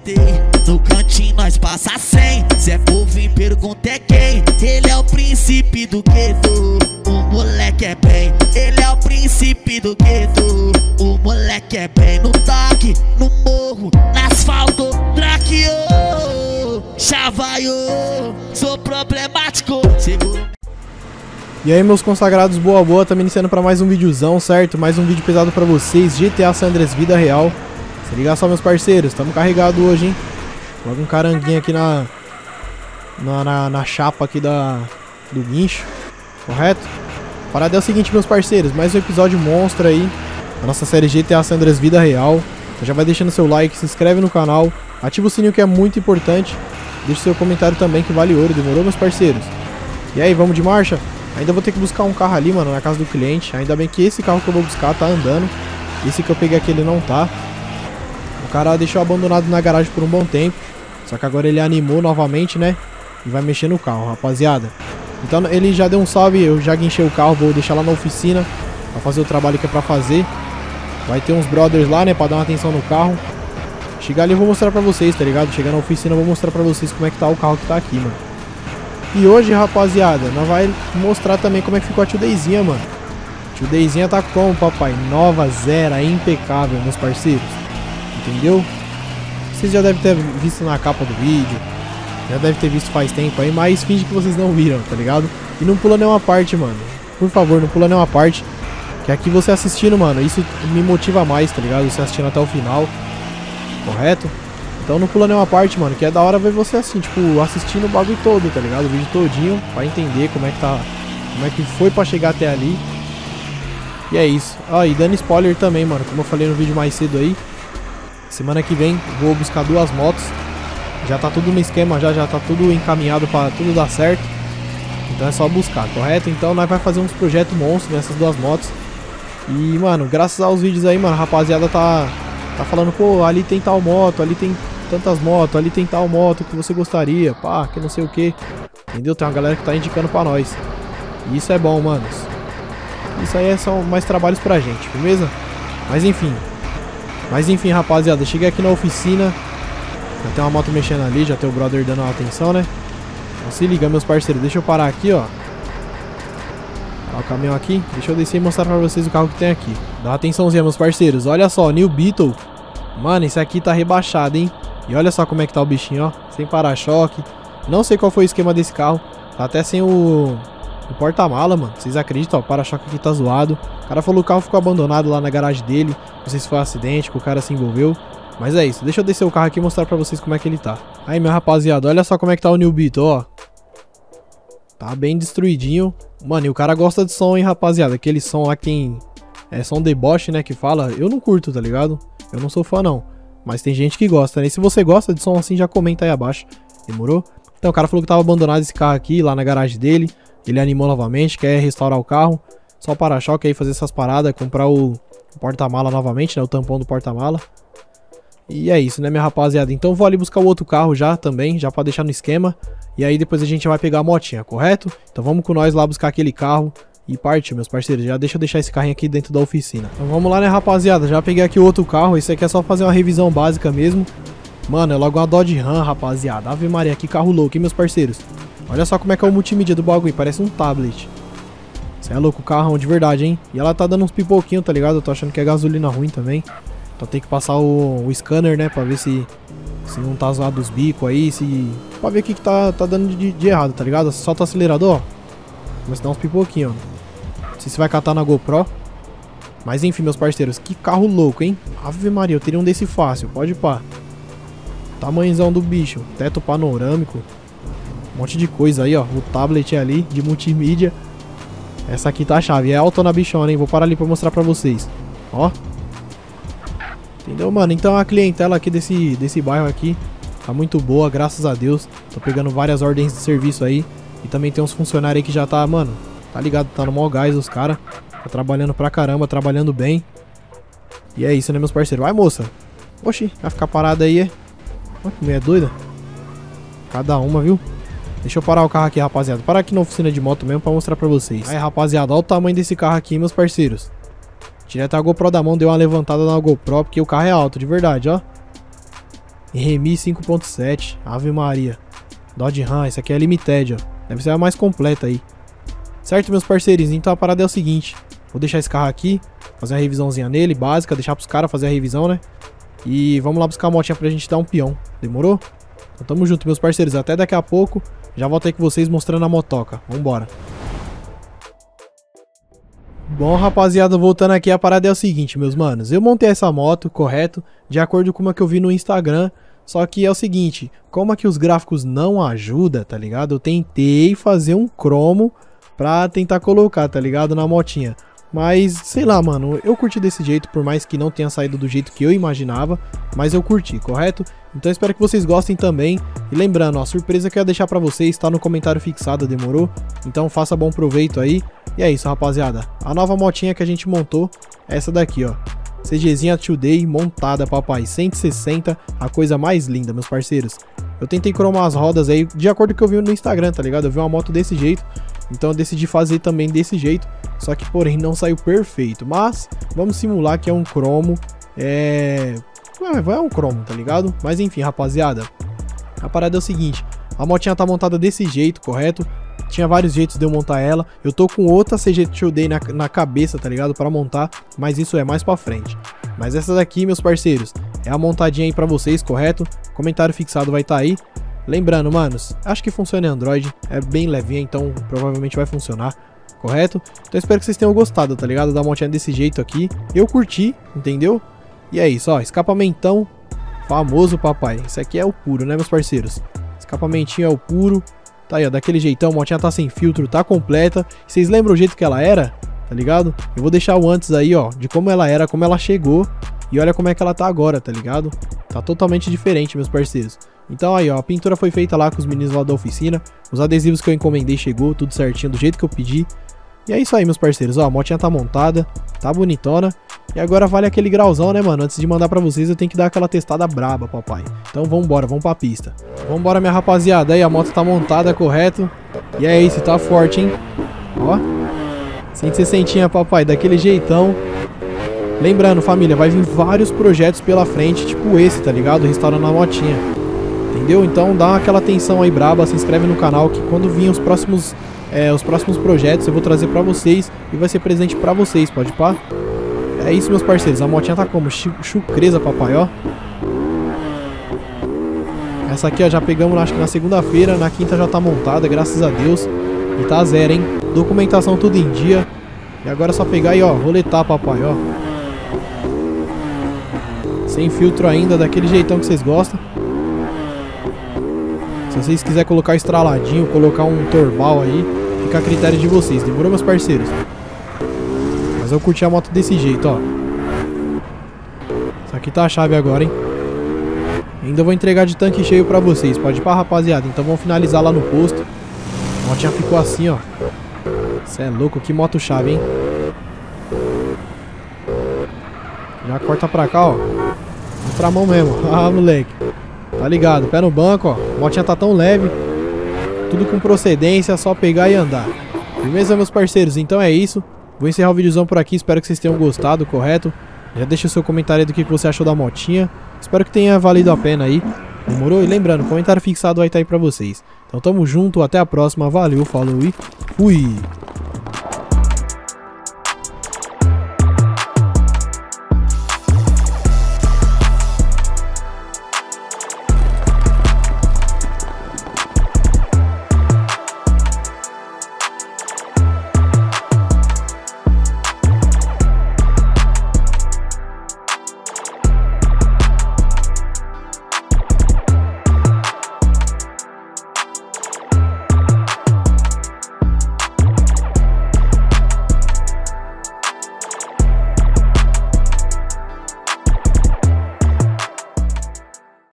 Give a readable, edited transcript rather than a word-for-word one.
GT, no cantinho nós passa 100. Zé Povo em pergunta é quem? Ele é o príncipe do gueto, o moleque é bem. Ele é o príncipe do gueto, o moleque é bem. No toque, no morro, no asfalto, traqueou, chavaiou, sou problemático. Seguro. E aí, meus consagrados, boa, estamos iniciando para mais um videozão, certo? Mais um vídeo pesado para vocês, GTA San Andreas Vida Real. Se liga só, meus parceiros, estamos carregados hoje, hein? Logo um caranguinho aqui na chapa aqui do guincho, correto? A parada é o seguinte, meus parceiros, mais um episódio monstro aí da nossa série GTA San Andreas Vida Real. Então já vai deixando seu like, se inscreve no canal, ativa o sininho que é muito importante. Deixa seu comentário também que vale ouro, demorou, meus parceiros? E aí, vamos de marcha? Ainda vou ter que buscar um carro ali, mano, na casa do cliente. Ainda bem que esse carro que eu vou buscar tá andando. Esse que eu peguei aqui, ele não tá. O cara deixou abandonado na garagem por um bom tempo. Só que agora ele animou novamente, né? E vai mexer no carro, rapaziada. Então ele já deu um salve, eu já guinchei o carro, vou deixar lá na oficina pra fazer o trabalho que é pra fazer. Vai ter uns brothers lá, né, pra dar uma atenção no carro. Chegar ali eu vou mostrar pra vocês, tá ligado? Chegar na oficina eu vou mostrar pra vocês como é que tá o carro que tá aqui, mano. E hoje, rapaziada, nós vai mostrar também como é que ficou a Tio Deizinha, mano. Tio Deizinha tá como, papai? Nova, zero, impecável, meus parceiros. Entendeu? Vocês já devem ter visto na capa do vídeo. Já deve ter visto faz tempo aí, mas finge que vocês não viram, tá ligado? E não pula nenhuma parte, mano. Por favor, não pula nenhuma parte. Que aqui você assistindo, mano, isso me motiva mais, tá ligado? Você assistindo até o final. Correto? Então não pula nenhuma parte, mano, que é da hora ver você assim, tipo, assistindo o bagulho todo, tá ligado? O vídeo todinho, pra entender como é que tá, como é que foi pra chegar até ali. E é isso. Ah, e dando spoiler também, mano, como eu falei no vídeo mais cedo aí, semana que vem vou buscar 2 motos. Já tá tudo no esquema, já tá tudo encaminhado pra tudo dar certo. Então é só buscar, correto? Então nós vai fazer uns projetos monstros nessas 2 motos. E, mano, graças aos vídeos aí, mano, a rapaziada tá falando, pô, ali tem tal moto, ali tem tantas motos, ali tem tal moto que você gostaria, pá, que não sei o que. Entendeu? Tem uma galera que tá indicando pra nós. E isso é bom, manos. Isso aí são mais trabalhos pra gente, beleza? Mas enfim, rapaziada, cheguei aqui na oficina. Já tem uma moto mexendo ali, já tem o brother dando uma atenção, né? Então se liga, meus parceiros, deixa eu parar aqui, ó. Parar o caminhão aqui, deixa eu descer e mostrar pra vocês o carro que tem aqui. Dá uma atençãozinha, meus parceiros, olha só, New Beetle. Mano, esse aqui tá rebaixado, hein? E olha só como é que tá o bichinho, ó. Sem para-choque. Não sei qual foi o esquema desse carro. Tá até sem o porta-mala, mano. Vocês acreditam, ó, o para-choque aqui tá zoado. O cara falou que o carro ficou abandonado lá na garagem dele. Não sei se foi um acidente, que o cara se envolveu. Mas é isso, deixa eu descer o carro aqui e mostrar pra vocês como é que ele tá. Aí, meu rapaziada, olha só como é que tá o New Beetle, ó. Tá bem destruidinho. Mano, e o cara gosta de som, hein, rapaziada. Aquele som lá que tem... É som deboche, né, que fala. Eu não curto, tá ligado? Eu não sou fã, não. Mas tem gente que gosta, né? E se você gosta de som assim, já comenta aí abaixo. Demorou? Então, o cara falou que tava abandonado esse carro aqui, lá na garagem dele. Ele animou novamente, quer restaurar o carro. Só o para-choque aí, fazer essas paradas. Comprar o porta-mala novamente, né? O tampão do porta-mala. E é isso, né, minha rapaziada? Então vou ali buscar o outro carro já também, já pra deixar no esquema. E aí depois a gente vai pegar a motinha, correto? Então vamos com nós lá buscar aquele carro. E partiu, meus parceiros, já deixa eu deixar esse carrinho aqui dentro da oficina. Então vamos lá, né, rapaziada, já peguei aqui o outro carro. Esse aqui é só fazer uma revisão básica mesmo. Mano, é logo uma Dodge Ram, rapaziada. Ave Maria, que carro louco, hein, meus parceiros. Olha só como é que é o multimídia do bagulho, parece um tablet. Isso é louco, o carrão de verdade, hein. E ela tá dando uns pipoquinhos, tá ligado? Eu tô achando que é gasolina ruim também. Então tem que passar o scanner, né, pra ver se não tá zoado os bicos aí, pra ver o que tá dando de errado, tá ligado? Solta o acelerador, ó. Começa a dar uns pipoquinhos, ó. Não sei se vai catar na GoPro. Mas enfim, meus parceiros, que carro louco, hein? Ave Maria, eu teria um desse fácil, pode pá. Tamanhozão do bicho, teto panorâmico. Um monte de coisa aí, ó. O tablet ali, de multimídia. Essa aqui tá a chave, é alta na bichona, hein? Vou parar ali pra mostrar pra vocês. Ó. Entendeu, mano? Então a clientela aqui desse bairro aqui tá muito boa, graças a Deus. Tô pegando várias ordens de serviço aí. E também tem uns funcionários aí que já tá, mano, tá ligado? Tá no maior gás os caras. Tá trabalhando pra caramba, trabalhando bem. E é isso, né, meus parceiros? Vai, moça. Oxi, vai ficar parada aí, é? Olha que mulher doida. Cada uma, viu? Deixa eu parar o carro aqui, rapaziada. Parar aqui na oficina de moto mesmo pra mostrar pra vocês. Aí, rapaziada, olha o tamanho desse carro aqui, meus parceiros. Tirei até a GoPro da mão, deu uma levantada na GoPro, porque o carro é alto, de verdade, ó. RMI 5.7. Ave Maria. Dodge Ram, essa aqui é a Limited, ó. Deve ser a mais completa aí. Certo, meus parceiros? Então a parada é o seguinte. Vou deixar esse carro aqui, fazer uma revisãozinha nele, básica, deixar pros caras fazer a revisão, né? E vamos lá buscar a motinha pra gente dar um peão. Demorou? Então tamo junto, meus parceiros. Até daqui a pouco. Já volto aí com vocês mostrando a motoca. Vambora. Bom, rapaziada, voltando aqui, a parada é o seguinte, meus manos. Eu montei essa moto, correto, de acordo com uma que eu vi no Instagram. Só que é o seguinte, como aqui os gráficos não ajudam, tá ligado? Eu tentei fazer um cromo pra tentar colocar, tá ligado? Na motinha. Mas, sei lá, mano, eu curti desse jeito, por mais que não tenha saído do jeito que eu imaginava. Mas eu curti, correto? Então espero que vocês gostem também. E lembrando, ó, a surpresa que eu ia deixar pra vocês tá no comentário fixado, demorou? Então faça bom proveito aí. E é isso, rapaziada. A nova motinha que a gente montou é essa daqui, ó. CGzinha Today montada, papai. 160, a coisa mais linda, meus parceiros. Eu tentei cromar as rodas aí, de acordo com o que eu vi no Instagram, tá ligado? Eu vi uma moto desse jeito, então eu decidi fazer também desse jeito. Só que, porém, não saiu perfeito. Mas, vamos simular que é um cromo. Vai um cromo, tá ligado? Mas enfim, rapaziada. A parada é o seguinte. A motinha tá montada desse jeito, correto? Tinha vários jeitos de eu montar ela. Eu tô com outra CG Today na cabeça, tá ligado? Pra montar, mas isso é mais pra frente. Mas essa daqui, meus parceiros, é a montadinha aí pra vocês, correto? Comentário fixado vai tá aí. Lembrando, manos, acho que funciona em Android. É bem levinha, então provavelmente vai funcionar, correto? Então espero que vocês tenham gostado, tá ligado? Da motinha desse jeito aqui. Eu curti, entendeu? E é isso, ó. Escapamentão famoso, papai. Esse aqui é o puro, né, meus parceiros? Escapamentinho é o puro. Tá aí, ó, daquele jeitão, a motinha tá sem filtro, tá completa. Vocês lembram o jeito que ela era? Tá ligado? Eu vou deixar o antes aí, ó, de como ela era, como ela chegou. E olha como é que ela tá agora, tá ligado? Tá totalmente diferente, meus parceiros. Então aí, ó, a pintura foi feita lá com os meninos lá da oficina. Os adesivos que eu encomendei chegou, tudo certinho, do jeito que eu pedi. E é isso aí, meus parceiros, ó, a motinha tá montada, tá bonitona. E agora vale aquele grauzão, né, mano? Antes de mandar pra vocês, eu tenho que dar aquela testada braba, papai. Então vambora, vamos pra pista. Vambora, minha rapaziada. Aí, a moto tá montada, correto? E é isso, tá forte, hein? Ó. 160, papai, daquele jeitão. Lembrando, família, vai vir vários projetos pela frente, tipo esse, tá ligado? Restaurando a motinha. Entendeu? Então dá aquela atenção aí braba, se inscreve no canal que quando vir os próximos projetos eu vou trazer pra vocês e vai ser presente pra vocês, pode pá? É isso, meus parceiros, a motinha tá como? Chucreza, papai, ó. Essa aqui, ó, já pegamos acho que na segunda-feira, na quinta já tá montada, graças a Deus. E tá zero, hein? Documentação tudo em dia. E agora é só pegar e, ó, roletar, papai, ó. Sem filtro ainda, daquele jeitão que vocês gostam. Se vocês quiserem colocar estraladinho, colocar um torbal aí, fica a critério de vocês, demorou, meus parceiros? Mas eu curti a moto desse jeito, ó. Isso aqui tá a chave agora, hein? Ainda vou entregar de tanque cheio pra vocês, pode ir pra, rapaziada. Então vamos finalizar lá no posto. A motinha ficou assim, ó. Cê é louco, que moto chave, hein? Já corta pra cá, ó. Contramão mesmo. Ah, moleque. Tá ligado, pé no banco, ó. A motinha tá tão leve. Tudo com procedência, só pegar e andar. Firmeza, meus parceiros? Então é isso. Vou encerrar o videozão por aqui, espero que vocês tenham gostado, correto? Já deixa o seu comentário aí do que você achou da motinha. Espero que tenha valido a pena aí. Demorou? E lembrando, o comentário fixado vai estar aí pra vocês. Então tamo junto, até a próxima, valeu, falou e fui!